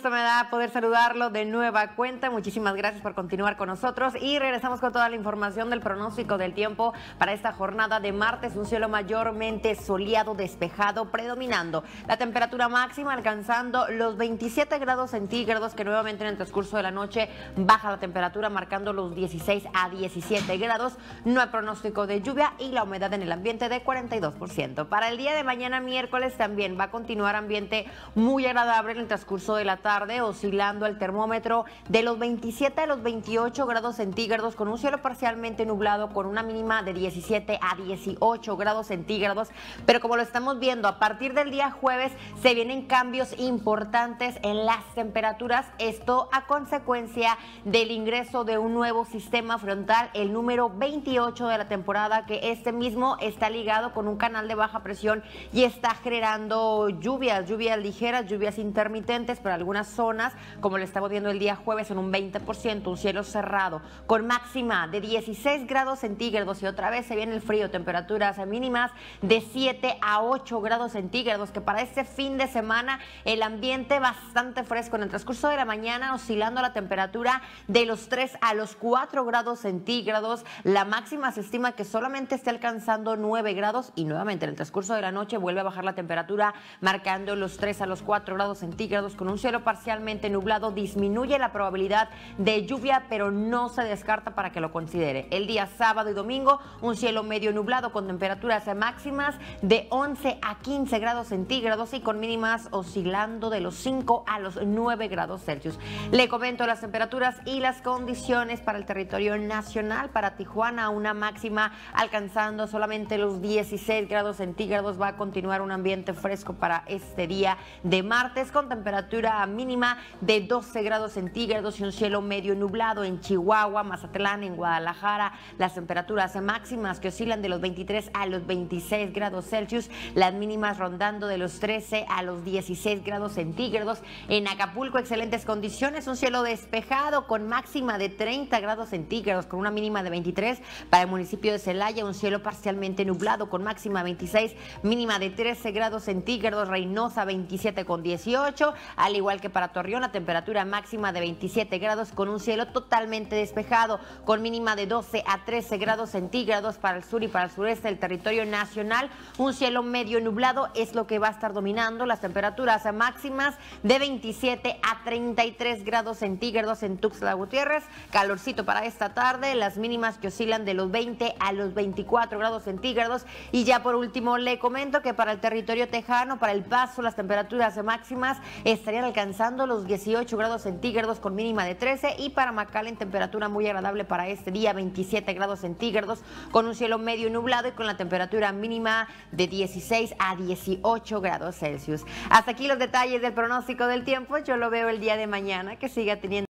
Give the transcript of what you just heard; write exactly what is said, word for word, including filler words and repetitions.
gusto me da poder saludarlo de nueva cuenta. Muchísimas gracias por continuar con nosotros y regresamos con toda la información del pronóstico del tiempo para esta jornada de martes. Un cielo mayormente soleado, despejado, predominando. La temperatura máxima alcanzando los veintisiete grados centígrados, que nuevamente en el transcurso de la noche baja la temperatura marcando los dieciséis a diecisiete grados. No hay pronóstico de lluvia y la humedad en el ambiente de cuarenta y dos por ciento. Para el día de mañana miércoles también va a continuar ambiente muy agradable en el transcurso de la tarde, oscilando el termómetro de los veintisiete a los veintiocho grados centígrados, con un cielo parcialmente nublado, con una mínima de diecisiete a dieciocho grados centígrados. Pero como lo estamos viendo, a partir del día jueves se vienen cambios importantes en las temperaturas, esto a consecuencia del ingreso de un nuevo sistema frontal, el número veintiocho de la temporada, que este mismo está ligado con un canal de baja presión y está generando lluvias, lluvias ligeras, lluvias intermitentes para algunas zonas, como lo estamos viendo el día jueves en un veinte por ciento, un cielo cerrado, con máxima de dieciséis grados centígrados y otra vez se viene el frío, temperaturas mínimas de siete a ocho grados centígrados, que para este fin de semana el ambiente bastante fresco en el transcurso de la mañana, oscilando la temperatura de los tres a los cuatro grados centígrados. La máxima se estima que solamente esté alcanzando nueve grados y nuevamente en el transcurso de la noche vuelve a bajar la temperatura marcando los tres a los cuatro grados centígrados con un cielo parcialmente nublado. Disminuye la probabilidad de lluvia, pero no se descarta para que lo considere. El día sábado y domingo un cielo medio nublado con temperaturas máximas de once a quince grados centígrados y con mínimas oscilando de los cinco a los nueve grados Celsius. Le comento las temperaturas y las condiciones para el territorio nacional. Para Tijuana, una máxima alcanzando solamente los dieciséis grados centígrados. Va a continuar un ambiente fresco para este día de martes, con temperatura mínima de doce grados centígrados y un cielo medio nublado. En Chihuahua, Mazatlán, en Guadalajara, las temperaturas máximas que oscilan de los veintitrés a los veintiséis grados Celsius, las mínimas rondando de los trece a los dieciséis grados centígrados. En Acapulco, excelentes condiciones, un cielo despejado con máxima de treinta grados centígrados con una mínima de veintitrés. Para el municipio de Celaya, un cielo parcialmente nublado con máxima veintiséis, mínima de trece grados centígrados. Reynosa, veintisiete con dieciocho, al igual que para Torreón, la temperatura máxima de veintisiete grados con un cielo totalmente despejado, con mínima de doce a trece grados centígrados. Para el sur y para el sureste del territorio nacional, un cielo medio nublado es lo que va a estar dominando. Las temperaturas máximas de veintisiete a treinta y tres grados centígrados en Tuxtla Gutiérrez, calorcito para esta tarde, las mínimas que oscilan de los veinte a los veinticuatro grados centígrados. Y ya por último le comento que para el territorio tejano, para El Paso, las temperaturas máximas estarían alcanzando los dieciocho grados centígrados con mínima de trece, y para McAllen, temperatura muy agradable para este día, veintisiete grados centígrados con un cielo medio nublado y con la temperatura mínima de dieciséis a dieciocho grados Celsius. Hasta aquí los detalles del pronóstico del tiempo. Yo lo veo el día de mañana, que siga teniendo